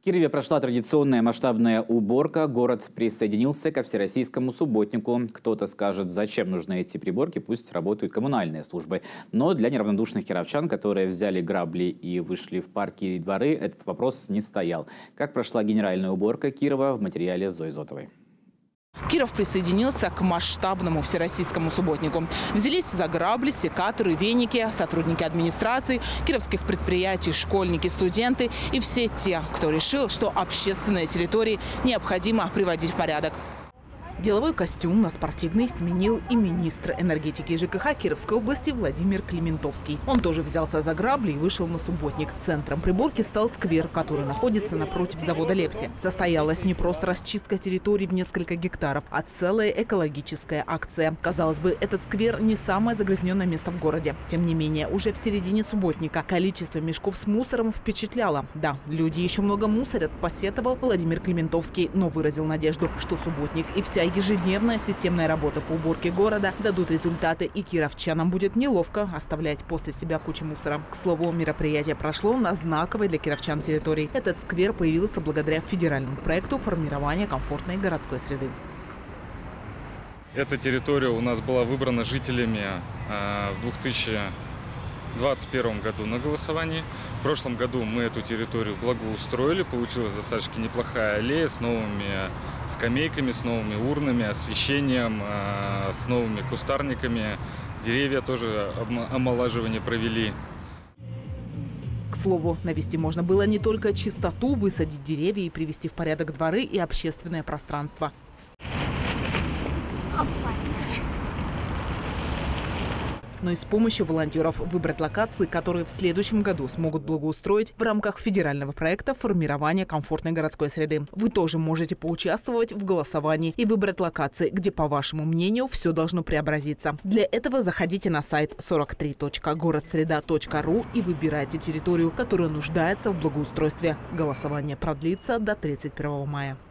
Кирове прошла традиционная масштабная уборка. Город присоединился ко всероссийскому субботнику. Кто-то скажет, зачем нужны эти приборки, пусть работают коммунальные службы. Но для неравнодушных кировчан, которые взяли грабли и вышли в парки и дворы, этот вопрос не стоял. Как прошла генеральная уборка Кирова, в материале Зои Зотовой. Киров присоединился к масштабному всероссийскому субботнику. Взялись за грабли, секаторы, веники, сотрудники администрации, кировских предприятий, школьники, студенты и все те, кто решил, что общественные территории необходимо приводить в порядок. Деловой костюм на спортивный сменил и министр энергетики и ЖКХ Кировской области Владимир Климентовский. Он тоже взялся за грабли и вышел на субботник. Центром приборки стал сквер, который находится напротив завода «Лепси». Состоялась не просто расчистка территорий в несколько гектаров, а целая экологическая акция. Казалось бы, этот сквер не самое загрязненное место в городе. Тем не менее, уже в середине субботника количество мешков с мусором впечатляло. Да, люди еще много мусорят, посетовал Владимир Климентовский, но выразил надежду, что субботник и вся ежедневная системная работа по уборке города дадут результаты, и кировчанам будет неловко оставлять после себя кучу мусора. К слову, мероприятие прошло на знаковой для кировчан территории. Этот сквер появился благодаря федеральному проекту формирования комфортной городской среды. Эта территория у нас была выбрана жителями в 2021 году на голосовании. В прошлом году мы эту территорию благоустроили. Получилась достаточно неплохая аллея с новыми скамейками, с новыми урнами, освещением, с новыми кустарниками. Деревья тоже омолаживание провели. К слову, навести можно было не только чистоту, высадить деревья и привести в порядок дворы и общественное пространство. Но и с помощью волонтеров выбрать локации, которые в следующем году смогут благоустроить в рамках федерального проекта формирования комфортной городской среды. Вы тоже можете поучаствовать в голосовании и выбрать локации, где, по вашему мнению, все должно преобразиться. Для этого заходите на сайт 43.городсреда.ру и выбирайте территорию, которая нуждается в благоустройстве. Голосование продлится до 31 мая.